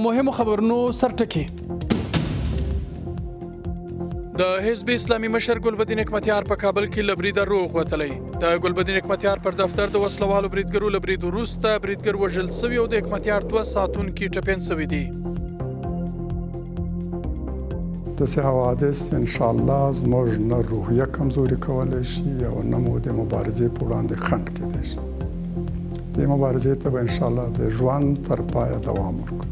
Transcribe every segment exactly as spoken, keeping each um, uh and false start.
مهمو خبرونو سرټکی. د حزب اسلامي مشر ګلبدین حکمتیار په کابل کې له بریده روغ وتلی. د ګلبدین حکمتیار پر دفتر د وسلوالو بریدګرو له برید وروسته بریدګر وژل سوي او د حکمتیار دوه ساتونکي ټپیان سوي دي. داسې حوادث انشاءالله زموږ نه روحیه کمزوري کولی شي او نه مو د مبارزې په وړاندې خنډ کیدی شي. دې مبارزې ته به انشاءالله د ژوند تر پایه دوام ورکړو.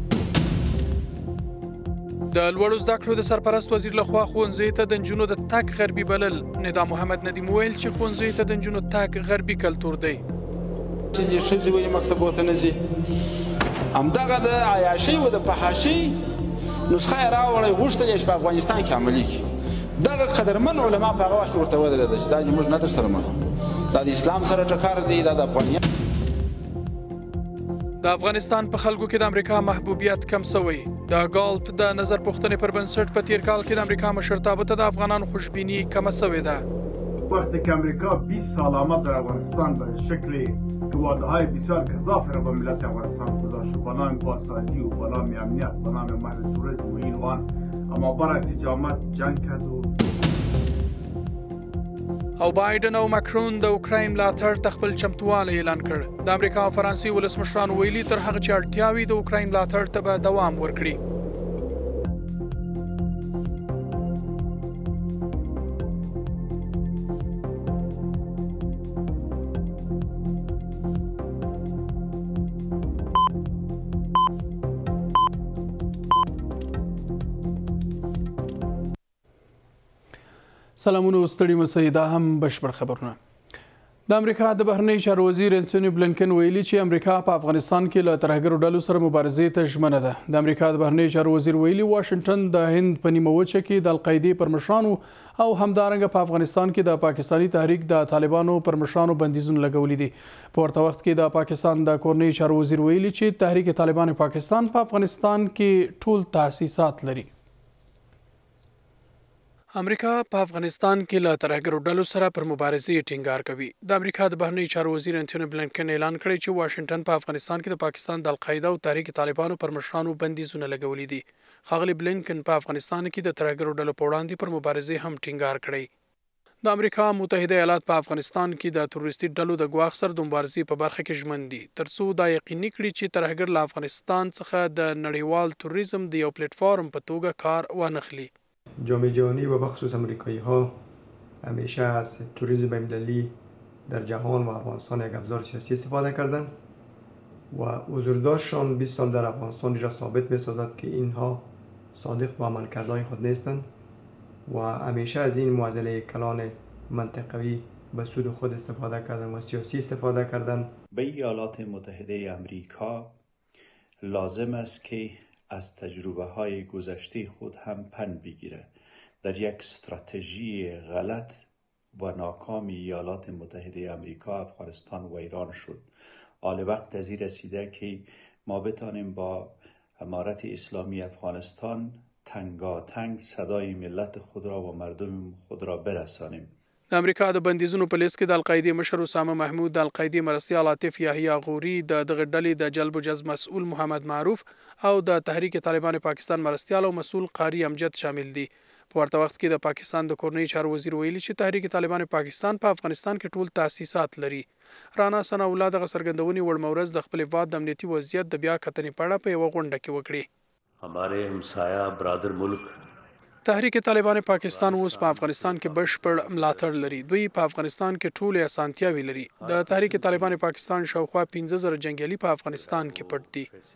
د لوړو زده کړو د سرپرست وزیر لخوا ښوونځیو ته د نجونو د تګ غربي بلل. ندا محمد ندیم ویل چې ښوونځیو ته د نجونو تګ غربي کلتور دی. چې ښځې ولې مکتبو ته نه ځي، همدغه د عیاشۍ او د فحاشۍ نسخه یې راوړی، غوښتل یې چې په افغانستان کې عملي کړي. دغه قدرمن علما په هغه وخت کې ورته ودرېده چې دا چې موږ نه درسره منو، دا د اسلام سره ټکر دی، دا د افغانیت. د افغانستان په خلکو کې د امریکا محبوبیت کم سوی. د ګالف د نظر پوښتنې پر بنسټ په تیر کال کې د امریکا مشرتابه ته د افغانانو خوشبینی کمه سوې ده. وقتی که امریکا بیست سال آمد در افغانستان به شکل وعده‌های بسیار گزاف را به ملت افغانستان گذاشت به نام بازسازی و به نام امنیت، به نام محل توریسم و این وان، اما برعکس جامعه جنگ کرد و او بایدن او ماکرون د اوکراین ملاتړ ته خپل چمتووالی اعلان کړ. د امریکا او فرانسې ولسمشرانو ویلي تر هغه چې اړتیا وي د اوکراین ملاتړ ته به دوام ورکړي. سلامونه ستړي مسئ، دا هم بشپړ خبرونه. د امریکا د بهرنی چارو وزیر انتوني بلنکن ویلي چې امریکا په افغانستان کې له ترهګرو ډلو سره مبارزې ته ژمنه ده. د امریکا د بهرنی چارو وزیر ویلي واشنگټن د هند په نیمه وچه کې د القاعدې پر مشرانو او همدارنګه په افغانستان کې د پاکستاني تحریک د طالبانو پر مشرانو بندیزونه لګولي دي. په ورته وخت کې د پاکستان د کورنۍ چارو وزیر ویلي چې تحریک طالبان پاکستان په افغانستان کې ټول تاسیسات لري. امریکا په افغانستان کې له ترهګرو ډلو سره پر مبارزې ټینګار کوي. د امریکا د بهرنی چارو وزیر انتوني بلنکن اعلان کړی چې واشنگټن په افغانستان کې د پاکستان د القاعده او تحریک طالبانو پر مشرانو بندیزونه لګولي دي. ښاغلي بلنکن په افغانستان کې د ترهګرو ډلو په وړاندې پر مبارزې هم ټینګار کړی. د امریکا متحده ایالات په افغانستان کې د تروریستي ډلو د ګواښ سره د مبارزې په برخه کې ژمن دي، ترڅو دا یقیني کړي چې ترهګر له افغانستان څخه د نړیوال توریزم د یو پلیټ فارم په توګه کار وانخلي. جامعه جهانی و بخصوص امریکایی ها همیشه از توریسم بین‌المللی در جهان و افغانستان یک ابزار سیاسی استفاده کردند و حضورداشتشان بیست سال در افغانستان را ثابت می‌سازد که اینها صادق با عملکردهای خود نیستند و همیشه از این معضله کلان منطقوی به سود خود استفاده کردند و سیاسی استفاده کردند. به ایالات متحده امریکا لازم است که از تجربه های گذشته خود هم پند بگیره. در یک استراتژی غلط و ناکام ایالات متحده امریکا، افغانستان و ایران شد. آل وقت از این رسیده که ما بتانیم با امارت اسلامی افغانستان تنگاتنگ صدای ملت خود را و مردم خود را برسانیم. د امریکا د بندیزونو په لیست کې د القاعدې مشر اسامه محمود، د القاعدې مرستیال عاطف یحیی غوري، د دغه ډلې د جلب و جذب مسؤل محمد معروف او د تحریک طالبان پاکستان مرستیال او مسؤل قاری امجد شامل دي. په ورته وخت کې د پاکستان د کورنۍ چارو وزیر ویلي چې تحریک طالبان پاکستان په افغانستان کې ټول تاسیسات لري. رانا ثنا الله دغه څرګندونې وړ مورز د خپل هیواد د امنیتي وضعیت د بیا کتنې په اړه په یوه غونډه کې وکړي. हमारे हमसाया برادر ملک تحریک طالبان پاکستان اوس په افغانستان کې بشپړ ملاتړ لري. دوی په افغانستان کې ټولې اسانتیاوې لري. د تحریک طالبان پاکستان شاوخوا پنځه زره جنگیالي په افغانستان کې پټ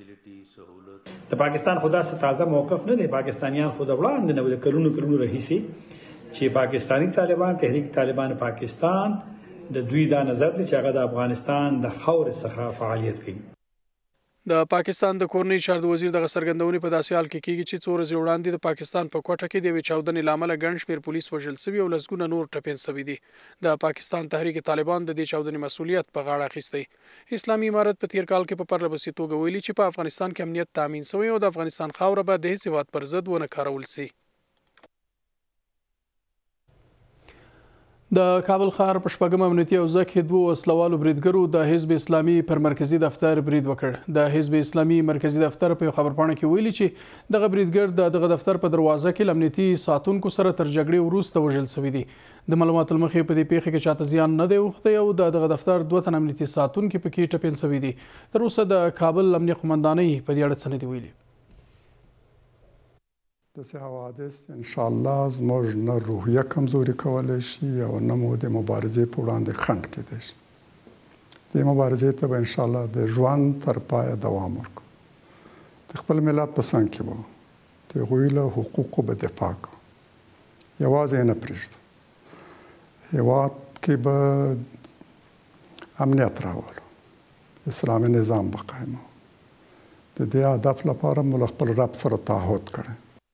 دي. د پاکستان خدا څخه تازه موقف نه دی. پاکستانیان خود وړاندې نه د کلونو کلونو راهیسي چې پاکستانی طالبان تحریک طالبان پاکستان د دوی دا نظر دی چې هغه د افغانستان د خاورې څخه فعالیت کوي. د پاکستان د کورنۍ چارو وزیر دغه څرګندونې په داسې حال کې کیږي چې څو ورځې وړاندې د پاکستان په کوټه کې د یوې چاودنې له امله ګڼ شمېر پولیس وژل سوي او لسګونه نور ټپیان سوي دي. د پاکستان تحریک طالبان د دې چاودنې مسؤلیت په غاړه اخیستی. اسلامي امارت په تیر کال کې په پرله پسې توګه ویلي چې په افغانستان کې امنیت تامین سوی او د افغانستان خاوره به د هېڅ هېواد پر ضد ونه کارول سي. د کابل ښار په شپږم امنیتي حوزه کې دوو وسلوالو بریدګرو د حزب اسلامي پر مرکزي دفتر برید وکړ. د حزب اسلامي مرکزي دفتر په خبرپاڼه کې ویلي چې دغه بریدګر د دغه دفتر په دروازه کې له امنیتي ساتونکو سره تر جګړې وروسته وژل شوي دي. د معلوماتو له مخې په دې پیښه کې چاته زیان نه دی اوښتی او د دغه دفتر دوه تن امنیتي ساتونکي پکې ټپیان شوي دي. تر اوسه د کابل امنیه قومندانۍ په دې اړه څه نه دي ویلي. داسې حوادث انشاءالله زموږ نه روحیه کمزوري کولی شي او نه مو د مبارزې په وړاندې خنډ کیدی شي. دې مبارزې ته به انشاءالله د ژوند تر پایه دوام ورکړو. د خپل ملت په څنګ کې به د هغوی له حقوقو به دفاع کوو. یوازې یې نه پرېږدو. هېواد کې به امنیت راولو. اسلامي نظام به قایمو. د دې هدف لپاره مو له خپل رب سره تعهد کړی.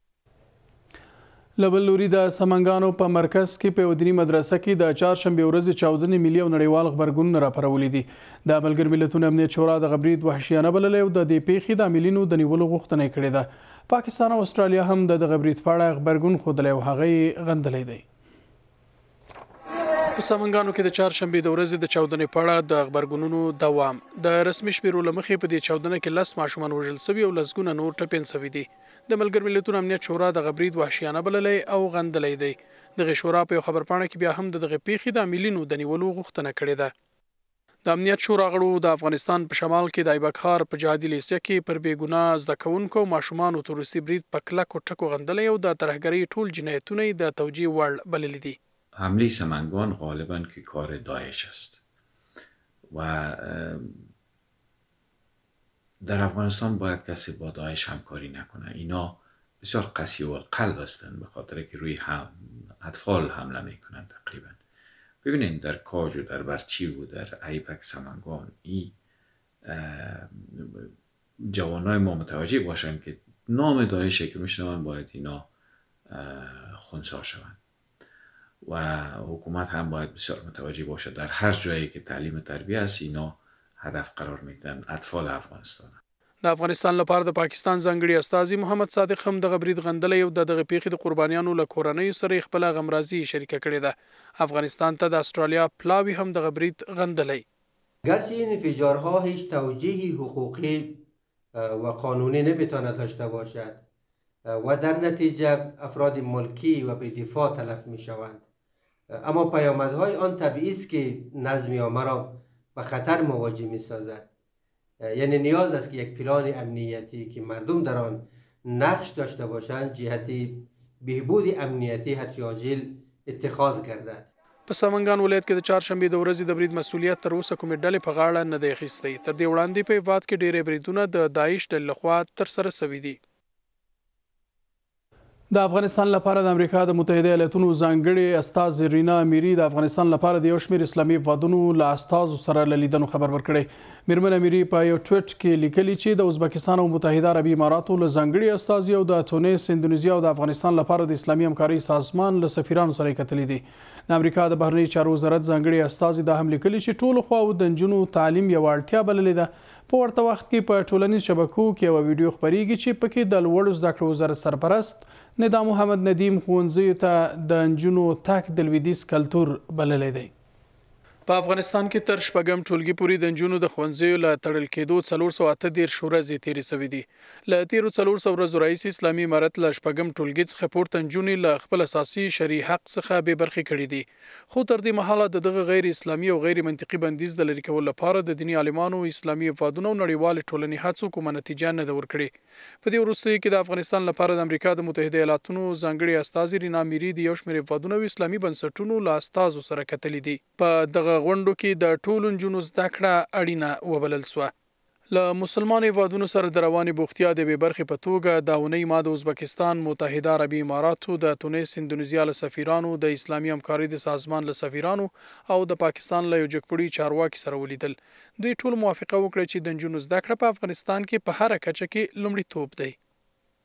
له بل لوري د سمنګانو په مرکز کې په یوه دیني مدرسه کې د چهارشنبې ورځې چاودنې ملي او نړیوال غبرګونونه راپارولي دي. د ملګرو ملتونو امنیت شورا دغه برید وحشیانه بللی او د دې پیښې د عاملینو د نیولو غوښتنه یې کړې ده. پاکستان او استرالیا هم د دغه برید په اړه غبرګون ښودلی او هغه یې غندلی دی. په سمنګانو کې د چهارشنبې د ورځې د چاودنې په اړه د غبرګونونو دوام. د رسمي شمیرو له مخې په دې چاودنه کې لس ماشومان وژل شوي او لسګونه نور ټپیان شوي دي. د ملګرو ملتونو امنیت شورا دغه برید وحشیانه بللی او غندلی دی. دغه شورا په یو خبرپاڼه کې بیا هم د دغه پیښې د عاملینو د نیولو غوښتنه کړې ده. د امنیت شورا غړو د افغانستان په شمال کې د ایبک ښار په جهادي لیسه کې پر بې ګناه زده کوونکو او ماشومانو تروریستي برید په کلکو ټکو غندلی او د ترهګرۍ ټول جنایتونه یې د توجیه وړ بللی دي. حمله سمنگان غالبا که کار داعش است و در افغانستان باید کسی با داعش همکاری نکنه. اینا بسیار قسی القلب هستند به خاطر که روی هم اطفال حمله میکنند. تقریبا ببینید در کاج و در برچی و در ایبک سمنگان این جوانای ما متوجه باشند که نام داعشه که میشنوند باید اینا خنثی شوند و حکومت هم باید بسیار متوجه باشه در هر جایی که تعلیم و تربیه است اینا هدف قرار میدن اطفال افغانستان. د افغانستان لپاره د پاکستان ځانګړي استازي محمد صادق هم دغه برید غندلی او د دغه پیښې د قربانیانو له کورنیو سره خپله غمرازي شریکه کړې ده. افغانستان ته د استرالیا پلاوی هم دغه برید غندلی. گرچه این انفجارها هیچ توجیهی حقوقی و قانونی نمیتواند داشته باشد و در نتیجه افراد ملکی و به دفاع تلف میشوند، اما پیامدهای آن طبیعی است که نظم عامه را به خطر مواجه می سازد. یعنی نیاز است که یک پلان امنیتی که مردم در آن نقش داشته باشند جهت بهبود امنیتی هرچه عاجل اتخاذ گردد. په سمنګان ولایت کې د چهارشنبې د ورځې د برید مسؤلیت تر اوسه کومې ډلې په غاړه نه دی اخیستی. تر دې وړاندې په هېواد کې ډېری بریدونه د داعش ډلې لخوا ترسره شوي دي. د افغانستان لپاره د امریکا د متحده ایالاتونو ځانګړي استازي رینا امیري د افغانستان لپاره د یو شمېر اسلامي هېوادونو له استازو سره له لیدنو خبر ورکړی. میرمن امیري په یو ټویټ کې لیکلي چې د ازبکستان او متحده عربي اماراتو له ځانګړي استازي او د تونس، اندونیزیا او د افغانستان لپاره د اسلامي همکارۍ سازمان له سفیرانو سره یې کتلي دي. د امریکا د بهرني چارو وزارت ځانګړي استازي دا هم لیکلي چې ټولو خواو د نجونو تعلیم یوه اړتیا بللې ده. په ورته وخت کې په ټولنیز شبکو کې یوه ویډیو خپریږي چې پکې د لوړو زده کړو وزارت سرپرست ندا محمد ندیم ښوونځیو ته د نجونو تګ د لویدیځ کلتور بللی دی. په افغانستان کې تر شپږم ټولګي پورې د نجونو د ښوونځیو له تړل کېدو څلور سوه اته دېرش ورځې تېرې شوې دي. له تېرو څلور سوه ورځو راهیسې اسلامي امارت له شپږم ټولګي څخه پورته نجونې له خپل اساسي شرعي حق څخه بې برخې کړي دي. خو تر دې مهاله د دغه غیر اسلامي او غیر منطقي بندیز د لرې کولو لپاره د دیني عالمانو، اسلامي هېوادونو او نړیوالې ټولنې هڅو کومه نتیجه نه ده ورکړې. په دې وروستیو کې د افغانستان لپاره د امریکا د متحده ایالاتونو ځانګړي استازي رینا امیري د یو شمېر هېوادونو او اسلامي بنسټونو له استازو سره کتلي دي. په دغه غونډو کې د ټولو نجونو زده کړه اړینه وبلل سوه. له مسلمان هېوادونو سره د روانې بوختیا د بې برخې په توګه دا اونۍ ما د ازبکستان، متحده عربي اماراتو، د تونس، اندونیزیا له سفیرانو، د اسلامي همکارۍ د سازمان له سفیرانو او د پاکستان له یو جګپوړي چارواکي سره ولیدل. دوی ټول موافقه وکړه چې د نجونو زده کړه په افغانستان کې په هره کچه کې لومړیتوب دی.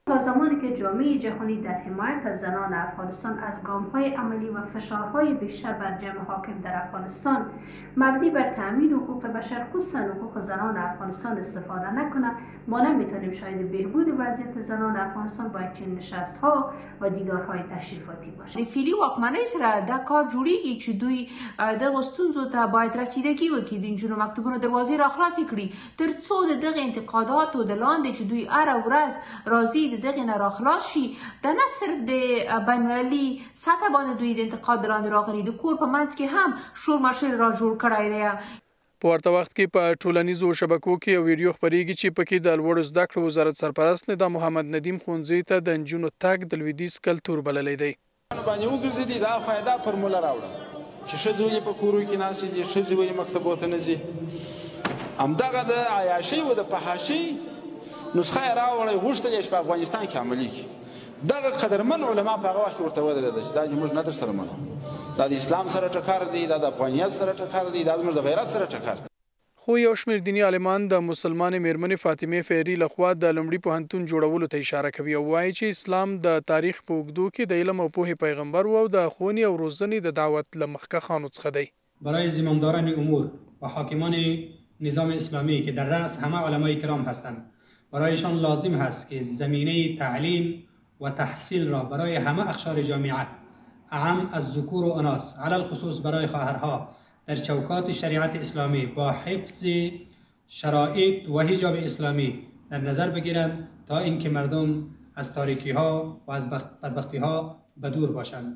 تا زمانی که جامعه جهانی در حمایت از زنان افغانستان از گام‌های عملی و فشارهای بیشتر بر جمع حاکم در افغانستان مبنی بر تأمین حقوق بشر خصوصا حقوق زنان افغانستان استفاده نکنه، ما نمیتونیم شاید بهبود وضعیت زنان افغانستان با چنین نشست‌ها و دیدارهای تشریفاتی باشه. فعلي واکمنۍ سره دا کار جوړیږي چې دوی دغه ستونزو ته باید رسیدګي وکړي، د نجونو مکتبونو دروازې راخلاصې کړي تر څو د دغه انتقاداتو د لاندې چې دوی هره ورځ راځي د دغه نه راخلاص شي. دا نه صرف د بین المللي سطح باندې دوی د انتقاد لاندې راغلي، د کور په منځ کې هم شور ماشور را جوړ کړی دی. په ورته وخت کې په ټولنیزو شبکو کې یو ویډیو خپرېږي چې پکې د لوړو زده کړو وزارت سرپرست ندا محمد ندیم ښوونځي ته د نجونو تګ د لویدیځ کلتور بللی دی. باندې وګرځېدي دا فایده فرموله راوړه چې ښځې ولې په کورو کې ناستې دي، ښځې ولې مکتبو ته نه ځي. همدغه د عیاشۍ و د فحاشۍ نسخه یې راوړی، غوښتل یې چې په افغانستان کې عملي کړي. دغه قدرمن علما په هغه وخت کې ورته ودرېده چې دا چې موږ نه درسره منو، دا د اسلام سره ټکر دی، دا د افغانیت سره ټکر دی، دا زموږ د غیرت سره ټکر دی. خو یو شمېر دیني عالمان د مسلمانې میرمنې فاطمې فیري لخوا د لومړي پوهنتون جوړولو ته اشاره کوي او وایي چې اسلام د تاریخ په اوږدو کې د علم او پوهې پیغمبر و او د ښوونې او روزنې د دعوت له مخکښانو څخه دی. برای زمامداران امور و حاکمان نظام اسلامی که در رأس همه علمای کرام هستند، برایشان لازم هست که زمینه تعلیم و تحصیل را برای همه اقشار جامعه اعم از ذکور و اناث علل الخصوص برای خواهرها در چوکات شریعت اسلامی با حفظ شرایط و حجاب اسلامی در نظر بگیرند تا اینکه مردم از تاریکی ها و از بدبختی ها بدور باشند.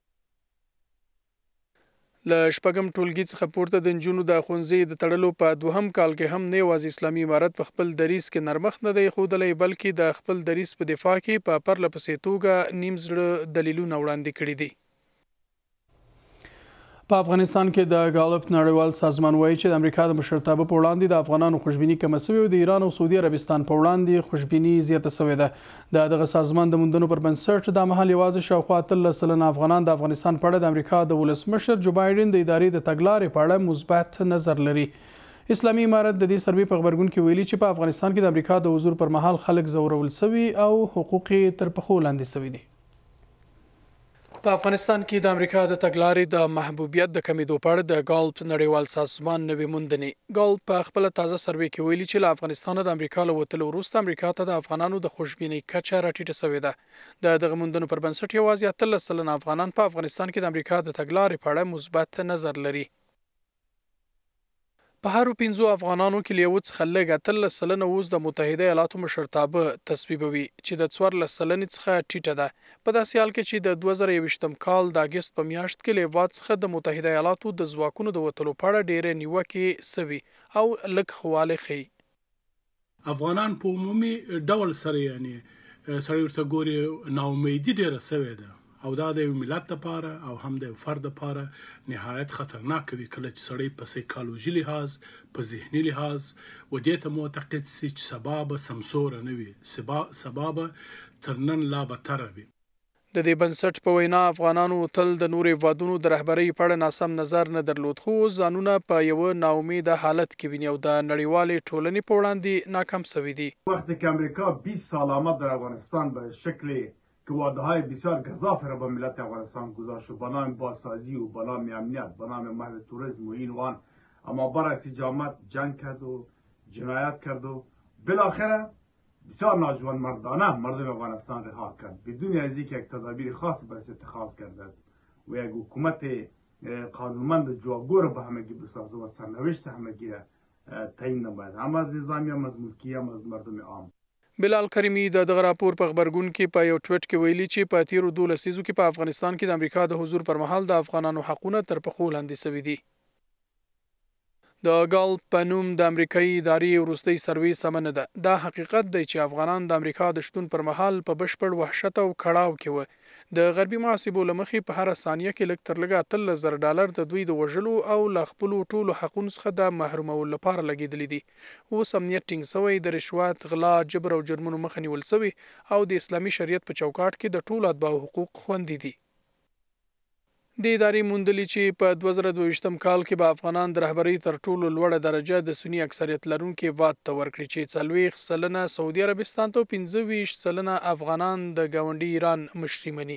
له شپږم ټولګي څخه پورته د نجونو د ښوونځي د تړلو په دوهم کال کې هم نه یوازې اسلامي امارت په خپل دریځ کې نرمښت نه دی ښودلی، بلکې د خپل دریځ په دفاع کې په پرله پسې توګه نیم زړه دلیلونه وړاندې کړي دي. په افغانستان کې د ګالپ نړیوال سازمان وایي چې د امریکا د مشرتابه په وړاندې د افغانانو خوشبیني کمه سوې او د ایران او سعودي عربستان په وړاندې خوشبیني زیاته سوې ده. د دغه سازمان د موندنو پر بنسټ دا مهال یوازې شاوخوا اتلس سلنه افغانان د افغانستان په اړه د امریکا د ولسمشر جو بایډن د ادارې د تګلارې په اړه مثبت نظر لري. اسلامي امارت د دې سروې په غبرګون کې ویلي چې په افغانستان کې د امریکا د حضور پر مهال خلک ځورول سوي او حقوق یې تر پښو لاندې سوي دي. په افغانستان کې د امریکا د تګلارې د محبوبیت د کمیدو په اړه د ګالپ نړیوال سازمان نوې موندنې. ګالپ په خپله تازه سروې کې ویلي چې له افغانستانه د امریکا له وتلو وروسته امریکا ته د افغانانو د خوشبینۍ کچه راټیټه سوې ده. د دغه موندنو پر بنسټ یوازې اتلس سلنه افغانان په افغانستان کې د امریکا د تګلارې په اړه مثبت نظر لري. په هرو پنځو افغانانو کې له یو څخه لږ اتلس سلنه اوس د متحده ایالاتو مشرتابه تصویبوي چې د څوارلس سلنې څخه ټیټه ده. په داسې حال کې چې د دوه زره یوویشتم کال د اګست په میاشت کې له هېواد څخه د متحده ایالاتو د ځواکونو د وتلو په اړه ډېرې نیوکې سوي او لږ خواله ښیي. افغانان په عمومي ډول سره یعنی سړی ورته ګوري ناامیدي ډېره سوې ده او دا د یو ملت لپاره او هم د یو فرد لپاره نهایت خطرناک وي کله چې سړی په سایکالوژي لحاظ په ذهني لحاظ و دې ته معتقد سي چې سبا به سمسوره نه وي، سبا به تر نن لا بدتره وي. د دې بنسټ په وینا افغانانو تل د نورو هیوادونو د رهبرۍ په اړه ناسم نظر نه درلود، خو ځانونه په یوه ناامیده حالت کې ویني او د نړیوالې ټولنې په وړاندې ناکام سوي دي. وقتی که امریکا بیست سال آمد در افغانستان به شکل که وعده های بسیار گزافی را به ملت افغانستان گذاشت و به نام بازسازی و به نام امنیت به نام محو توریسم و این و آن، اما برعکس جامعه جنگ کرد و جنایت کرد و بالاخره بسیار ناجوان مردانه مردم افغانستان رها کرد بدون از اینکه یک تدابیر خاص برای اتخاذ کردند و یک حکومت قانونمند جوابگو را به همگی بسازه و سرنوشت همگی را تعیین نماید، هم از نظامی هم از ملکی هم از مردم عام. بلال کریمی د دغه راپور په غبرګون کې په یو ټویټ کې ویلي چې په تیرو دولسو لسیزو کې په افغانستان کې د امریکا د حضور پر مهال د افغانانو حقونه تر پښو لاندې سوي دي. د ګالپ په نوم د امریکایي ادارې وروستۍ سروې سمه نه ده. دا حقیقت دی چې افغانان د امریکا د شتون پر مهال په بشپړ وحشت او کړاو کې وو. د غربي محاسبو له مخې په هره ثانیه کې لږ تر لږه اتلس زره ډالر د دوی د وژلو او له خپلو ټولو حقونو څخه د محرومولو لپاره لګېدلي دي. اوس امنیت ټینګ سوی، د رشوت، غلا، جبر او جرمونو مخه نیول سوي او د اسلامي شریعت په چوکاټ کې د ټولو اتباعو حقوق خوندي دي. د ادارې موندلي چې په دوه زره دوه ویشتم کال کې به افغانان د رهبرۍ تر ټولو لوړه درجه د سني اکثریت لرونکي واد ته ورکړي چې څلوېښت سلنه سعودي عربستان ته او پنځه ویشت سلنه افغانان د ګاونډي ایران مشري مني.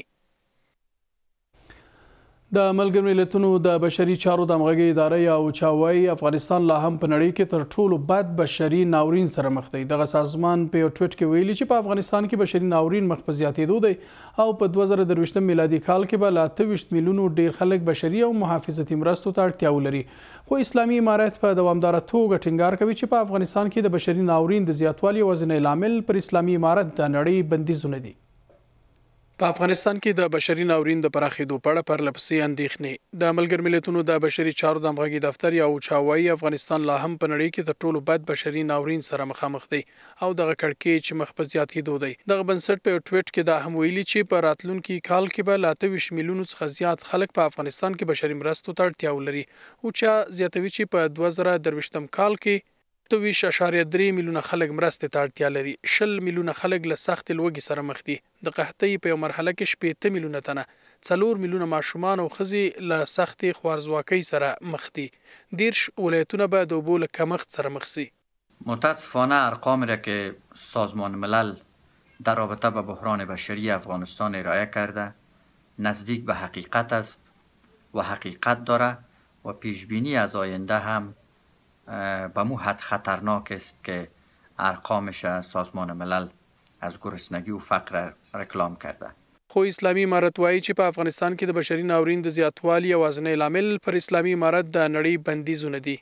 د ملګرو ملتونو د بشري چارو د همغږۍ اداره یا اوچا وایي افغانستان لا هم په نړۍ کې تر ټولو بد بشري ناورین سره مخ دی. دغه سازمان په یو ټویټ کې ویلي چې په افغانستان کې بشري ناورین مخ په زیاتېدو دی او په دوه زره درویشتم میلادي کال کې به له اته ویشت میلیونو ډېر خلک بشري او محافظتي مرستو ته اړتیا ولري. خو اسلامي امارت په دوامداره توګه ټینګار کوي چې په افغانستان کې د بشري ناورین د زیاتوالي یوازینی لامل پر اسلامي امارت د نړۍ بندیزونه دي. په افغانستان کې د بشري ناورین د پراخېدو په اړه پرله پسې اندېښنې. د ملګرو ملتونو د بشري چارو د همغږۍ دفتر یا اوچا وایي افغانستان لا هم په نړۍ کې تر ټولو بد بشري ناورین سره مخامخ دی او دغه کړکېچ چې مخ په زیاتېدو دی. دغه بنسټ په یو ټویټ کې دا هم ویلي چې په راتلونکي کال کې به له اته ویشت میلیونو څخه زیات خلک په افغانستان کې بشري مرستو ته اړتیا ولري. اوچا زیاتوي چې په دوه زره درویشتم کال کې اته ویشت اعشاریه درې میلیونه خلک مرستې ته اړتیا لري. شل میلیونه خلک له سختې لوږې سره مخ دي. د قحطۍ په یو مرحله کې شپېته میلیونه تنه، څلور میلیونه ماشومان او ښځې له سختې خوارځواکۍ سره مخ دي. دېرش ولایتونه به د اوبو له کمښت سره مخ شي. متاسفانه ارقامی را که سازمان ملل در رابطه با بحران بشری افغانستان ارائه کرده نزدیک به حقیقت است و حقیقت داره و پیشبینی از آینده هم به مو حد خطرناک است که ارقامش سازمان ملل از گرسنگی و فقر رکلام کرده. خو اسلامي امارت وایي چې په افغانستان کې د بشري ناورین د زیاتوالي یوازینی لامل پر اسلامي امارت د نړۍ بندیزونه دي.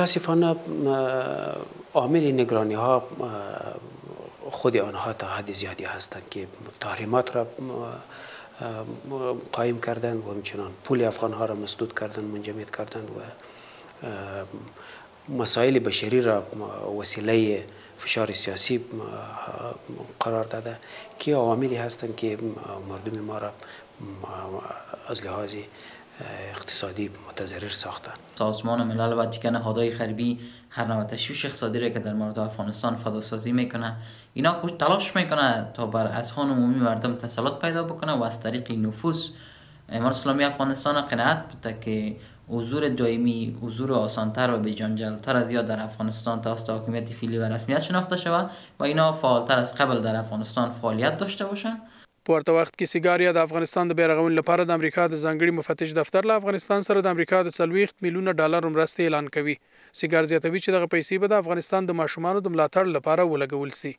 متاسفانه عامل نگرانی ها خود آنها تا حد زیادی هستند که تحریمات را قایم کردند و همچنان پول افغان ها را مسدود کردند، منجمد کردند و مسائل بشری را وسیله فشار سیاسی قرار داده که عواملی هستند که مردم ما را از لحاظ اقتصادی متضرر ساخته. سازمان ملل و دیگر نهادهای غربی هر نوع تشویش اقتصادی را که در مورد افغانستان فداسازی میکنه اینا کش تلاش میکنه تا بر اذهان عمومی مردم تسلط پیدا بکنه و از طریق نفوذ امارت اسلامی افغانستان قناعت بده که حضور دائمی، حضور آسانتر و بی‌جنجال‌تر از یاد در افغانستان توسط حاکمیت فعلی و رسمیت شناخته شود و اینا فعالتر از قبل در افغانستان فعالیت داشته باشند. په ورته وخت کې سیګاریا د افغانستان د بیرغونې لپاره د امریکا د ځانګړي مفتش دفتر له افغانستان سره د امریکا د څلوېښت میلیونه ډالر مرستې اعلان کوي. سیګار زیاتوي چې دغه پیسې به د افغانستان د ماشومانو د ملاتړ لپاره ولګول شي.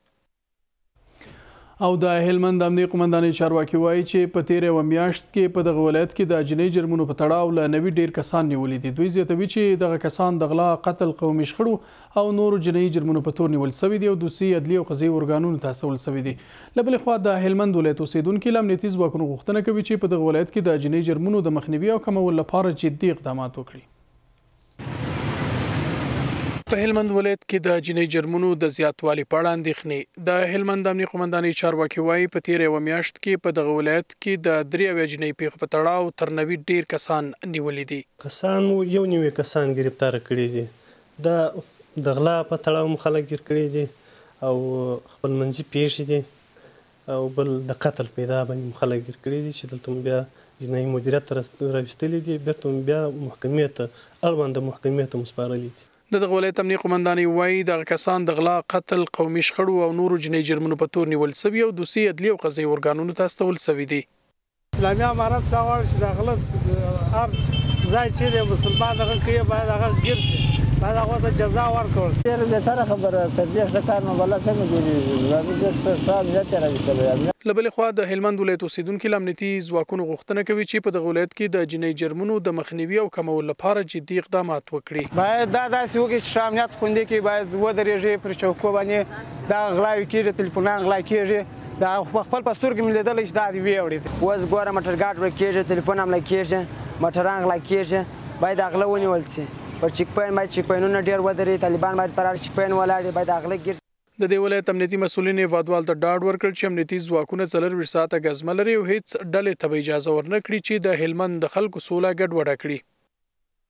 او د هلمند امنیه قومندانۍ چارواکي وایي چې په تېره یوه میاشت کې په دغه ولایت کې د جنۍ جرمونو په تړاو له نوي ډېر کسان نیولي دي. دوی زیاتوي چې دغه کسان د غلا، قتل، قومي شخړو او نورو جنۍ جرمونو په تور نیول شوي دي او دوسي عدلي او قضایي ارګانونو ته استول شوي دي. له بلې خوا د هلمند ولایت اوسېدونکي له امنیتي ځواکونو غوښتنه کوي چې په دغه ولایت کې د جنۍ جرمونو د مخنیوي او کمولو لپاره جدي اقدامات وکړي. په هلمند ولایت کې د جنۍ جرمونو د زیاتوالي په اړه اندېښنې. د هلمند امنیه قومندانۍ چارواکي وایي په تېره یوه میاشت کې په دغه ولایت کې د درې اویا جنۍ پیښو په تړاو تر نوي ډېر کسان نیولي دي. کسان یو نوي کسان ګرفتاره کړي دي. د د غلا په تړاو هم خلک ګیر کړي دي او خپلمنځي پیښې دي او بل د قتل پیدا باندې خلک ګیر کړي دي چې دلته بیا جنایي مدیریت ته راوستلي دي، بیرته بیا محکمې ته اړونده محکمې ته مسپارلي دي. د دغه ولایت امنیه قومندانۍ وایي دغه کسان د غلا، قتل، قومي شخړو او نورو جنۍ جرمونو په تور نیول شوي او دوسي عدلي او قضایي ارګانونو ته استول شوي دي. اسلامي امارت دا غواړي چې د غله هر ځای چې د مسلمان دغه کوي باید هغه ګیر شي، باید هغه ته جزا ورکړل شي. ډېره بهتره خبره تر دې ښه کار نو بله څنګه جوړېږي. له بلې خوا د هلمند ولایت اوسېدونکي له امنیتي ځواکونو غوښتنه کوي چې په دغه ولایت کې د جنۍ جرمونو د مخنیوي او کمولو لپاره جدي اقدامات وکړي. باید دا داسې وکړي چې ښه امنیت خوندي کړي، باید ودرېږي پر چوکو باندې دا غلاوې کېږي، تلیفونان غلا کېږي، دا خپل په سترګو مې لیدلی چې دا دې ویوړي. اوس ګوره موټرګاډ ورک کېږي، تلیفون حمله کېږي، موټران غلا کېږي، باید دا غله ونیول شي. پر چیک پاین باید چیک پاینونه ډېر ودرېږي، طالبان باید پر هر چیک پاین ولاړ باید دا غله ګیر. د دې ولایت امنیتي مسؤلین هیوادوال ته ډاډ ورکړ چې امنیتي ځواکونه څلرویشت ساعته ګزمه لري او هیڅ ډلې ته به اجازه ورنه کړي چې د هلمند د خلکو سوله ګډوډه کړي.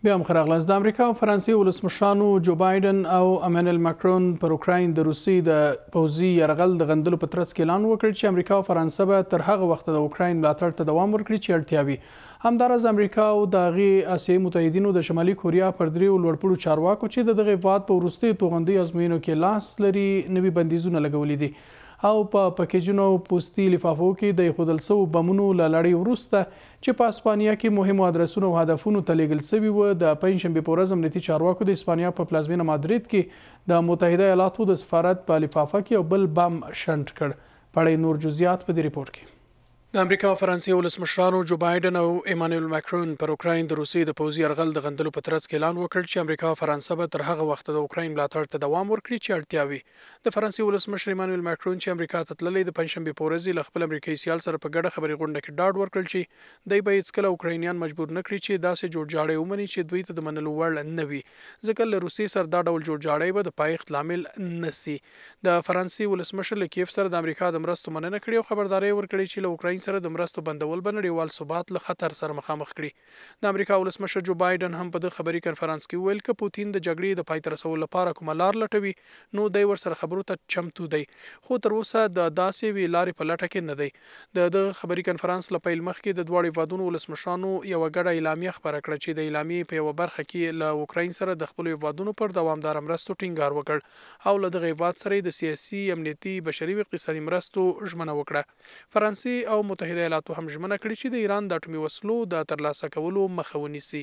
بیا هم ښه راغلاست. د امریکا او فرانسې ولسمشرانو جو بایډن او امانویل ماکرون پر اوکراین د روسیې د پوځي یرغل د غندلو په ترڅ کې اعلان وکړ چې امریکا او فرانسه به تر هغه وخته د اوکراین ملاتړ ته دوام ورکړي چې اړتیا وي. همداراز امریکا او د هغې اسیایي متحدینو د شمالي کوریا پر دریو لوړپوړو چارواکو چې د دغه هېواد په وروستیو توغندیو ازموینو کې لاس لري نوي بندیزونه لګولي دي او په پکیجونو پوستي لفافو کې د ایښودل شوو بمونو له لړۍ وروسته چې په اسپانیا کې مهمو ادرسونو او هدفونو ته لیږل شوي وو د پنجشنبې په ورځ امنیتي چارواکو د اسپانیا په پلازمینه مادرید کې د متحده ایالاتو د سفارت په لفافه کې یو بل بم شنډ کړ. پړی نور جزئیات په دې ریپورټ کې. د امریکا او فرانسې ولسمشرانو جو بایډن او امانویل ماکرون پر اوکراین د روسیې د پوځي یرغل د غندلو په ترڅ کې اعلان وکړ چې امریکا او فرانسه به تر هغه وخته د اوکراین ملاتړ ته دوام ورکړي چې اړتیا وي. د فرانسې ولسمشر امانویل ماکرون چې امریکا ته تللی د پنجشنبې په ورځ له خپل امریکایي سیال سره په ګډه خبري غونډه کې ډاډ ورکړ چې دوی به هیڅکله اوکراینیان مجبور نه کړي چې داسې جوړجاړی ومني چې دوی ته د منلو وړ نه وي، ځکه له روسیې سره دا ډول جوړجاړی به د پایښت لامل نه سي. د فرانسې ولسمشر له کیف سره د امریکا د مرستو مننه کړې او خبرداری ورکړې چې له اوکراین سره د مرستو بند ول بنړیوال ثبات له خطر سره مخامخ کړي. د امریکا ولسمشر جو بایډن هم په د خبري کنفرانس کې ویل ک پوتین د جګړې د پای ته رسولو لپاره کومه لار لټوي نو دی ورسره خبرو ته چمتو دی، خو تر اوسه د داسې وی لارې په لټه کې نه دی. د د خبري کنفرانس لپاره مخکې د دواړو هیوادونو ولسمشرانو یو غړ اعلامیه خبره کړه چې د اعلامیې په یو برخه کې له اوکراین سره د خپل هیوادونو پر دوامدار مرستو ټینګار وکړ او له دغه هیواد سره د سیاسي، امنیتي، بشري او اقتصادي مرستو ژمنه وکړه. فرانسې او متحده ایالاتو هم ژمنه کړې چې د ایران د اټومي وسلو د ترلاسه کولو مخه ونیسي.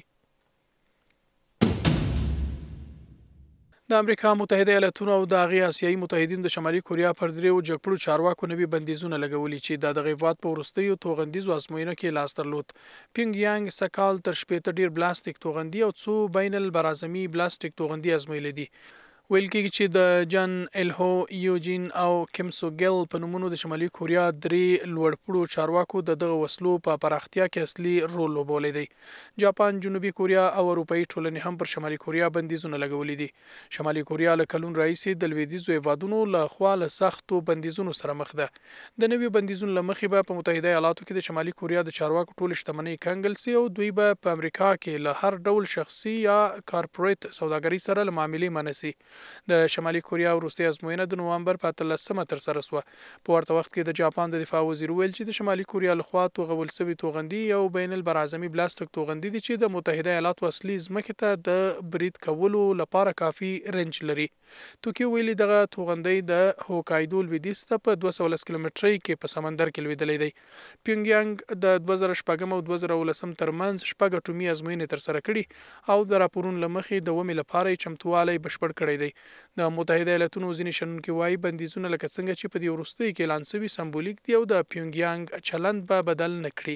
د امریکا متحده ایالاتونو او د هغې اسیایي متحدینو د شمالي کوریا پر دریو جګپړو چارواکو نوي بندیزونه لګولي چې د دغه هېواد په وروستیو توغندیزو ازموینو کې لاس درلود. پینګ یانګ سکال تر شپېته ډیر بلاستیک توغندي او څو بین البرازمي بلاستیک توغندي ازمویلي دي. ویل کېږي چې د جان الهو، یوجین او کیم سوګل په نومونو د شمالي کوریا درې لوړپوړو چارواکو د دغه وسلو په پراختیا کې اصلي رول لوبولی دی. جاپان، جنوبي کوریا او اروپایي ټولنې هم پر شمالي کوریا بندیزونه لګولي دي. شمالي کوریا له کلون راهیسې د لویدیځو هیوادونو له خوا له سختو بندیزونو سره مخ ده. د نوي بندیزونو له مخې به په متحده ایالاتو کې د شمالي کوریا د چارواکو ټولې شتمنۍ کنګل سي او دوی به په امریکا کې له هر ډول شخصي یا کارپوریټ سوداګرۍ سره له معاملې منع سي. د شمالي کوریا وروستۍ ازموینه د نوامبر په اتلسمه ترسره شوه. په ورته وخت کې د جاپان د دفاع وزیر ویل چې د شمالي کوریا لخوا توغول شوي توغندي یو بین البرازمي بلاستیک توغندي دي چې د متحده ایالاتو اصلي ځمکې ته د برید کولو لپاره کافي رنج لري. توکیو ویلي دغه توغندي د هوکایدو لویدیځ ته په دوه سوه لس کیلومترۍ کې په سمندر کې لویدلی دی. پیونګ یانګ د دوه زره شپږم او دوه زره اوولسم ترمنځ شپږ اټومي ازموینې ترسره کړي او د راپورونو له مخې د ومې لپاره یې چمتووالی بشپړ کړی دی. د متحده ایالاتونو ځینې شنونکي وایي بندیزونه لکه څنګه چې په دې وروستیو کې اعلان شوي سمبولیک دي او د پیونګ یانګ چلند به بدل نه کړي.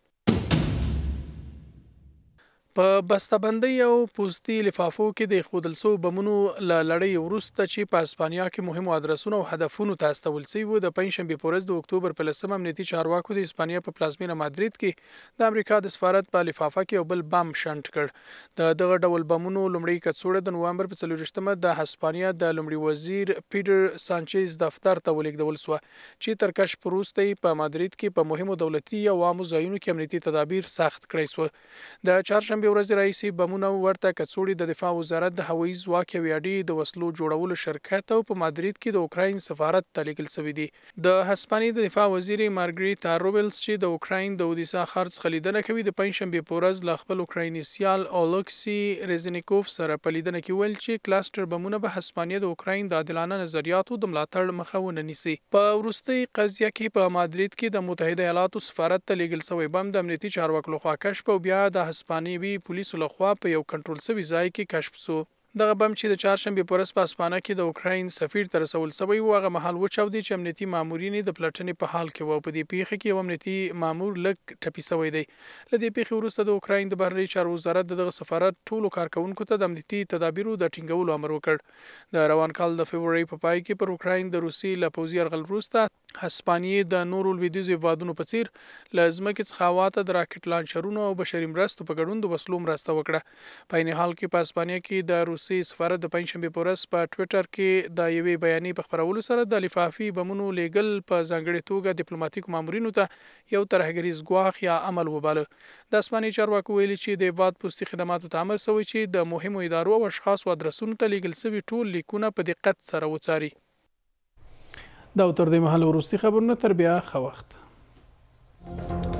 په بسته‌بندۍ او پوستي لفافو کې د ایښودل شوو بمونو له لړۍ وروسته چې په اسپانیا کې مهمو ادرسونو او هدفونو ته استول شوي وو د پنجشنبې په ورځ د اکتوبر په لسمه امنیتي چارواکو د اسپانیا په پلازمینه مادرید کې د امریکا د سفارت په لفافه کې یو بل بم شنډ کړ. د دغه ډول بمونو لومړۍ کڅوړه د نوامبر په څلورویشتمه د هسپانیا د لومړي وزیر پیټر سانچیز دفتر ته ولیږدول شوه چې تر کشف وروسته په مادرید کې په مهمو دولتي او عامو ځایونو کې امنیتي تدابیر سخت کړی شوه. د چهارشنبې ورځې راهیسې بمونه ورته کڅوړې د دفاع وزارت د هوایي ځواک یوې اډې د وسلو جوړولو شرکت او په مادرید کې د اوکراین سفارت ته لیږل شوي دي. د هسپانیې د دفاع وزیر مارګریتا روبلز چې د اوکراین د اودیسا ښار څخه لیدنه کوي د پنجشنبې په ورځ له خپل اوکرایني سیال اولکسي ریزنیکوف سره په لیدنه کې ویل چې کلاستر بمونه به هسپانیه د اوکراین د عادلانه نظریاتو د ملاتړ مخه ونه نیسي. په وروستۍ قضیه کې په مادرید کې د متحده ایالاتو سفارت ته لیږل شوی بم د امنیتي چارواکو لخوا کشف او بیا د هسپانیوي پولیسو لخوا په یو کنټرول شوي ځای کې کشف شو. دغه بم چې د چهارشنبې په ورځ په اسپانیا کې د اوکراین سفیر ته رسول شوی و هغه مهال وچاودي چې امنیتي مامورین د پلټنې په حال کې و. په دې پیښه کې یو امنیتي مامور لږ ټپي شوی دی. له دې پیښې وروسته د اوکراین د بهرنیو چارو وزارت دغه سفارت ټولو کارکوونکو ته د امنیتي تدابیرو د ټینګولو امر وکړ. د روان کال د فبرورۍ په پای کې پر اوکراین د روسي له پوځي یرغل وروسته هسپانیې د نورو لویدیځو هیوادونو په څیر له ځمکې څخه هوا ته د راکټ لانچرونو او بشري مرستو په ګډون د وسلو مرسته وکړه. په عین حال کې په هسپانیا کې د روسي سفارت د پنځشنبې په ورځ په ټویټر کې د یوې بیانیې په خپرولو سره د لفافي بمونو لیږل په ځانګړې توګه ډیپلوماټیکو مامورینو ته یو ترهګریز ګواښ یا عمل وباله. د هسپانیې چارواکو ویلي چې د هیواد پوستي خدماتو ته امر شوی چې د مهمو ادارو او اشخاصو ادرسونو ته لیږل شوي ټول لیکونه په دقت سره وڅاري. دا تر دې مهاله وروستي خبرونه تر بیا ښه وخت.